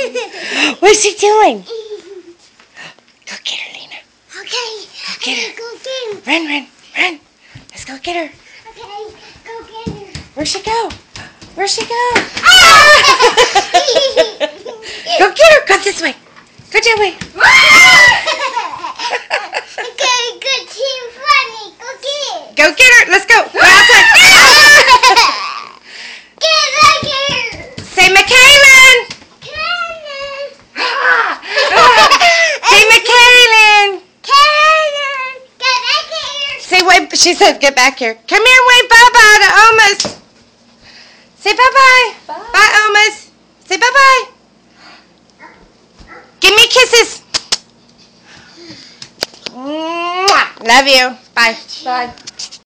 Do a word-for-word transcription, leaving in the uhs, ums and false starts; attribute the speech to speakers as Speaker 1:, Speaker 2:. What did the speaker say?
Speaker 1: What's she doing? Go get her, Lena.
Speaker 2: Okay.
Speaker 1: Go get her.
Speaker 2: Go get her.
Speaker 1: Run, run, run. Let's go get her.
Speaker 2: Okay, go get her.
Speaker 1: Where'd she go? Where'd she go? Go get her. Go this way. Go that way.
Speaker 2: Okay, good team funny. Go get her.
Speaker 1: Go get her. Let's go. Go outside.
Speaker 2: Get her, get her.
Speaker 1: Say Michaelan. Say Michaelan. Say wave. She said get back here. Come here and wave bye-bye to Omas. Say bye-bye.
Speaker 3: Bye.
Speaker 1: Bye, Omas. Say bye-bye. Give me kisses. Mwah. Love you. Bye.
Speaker 3: Bye.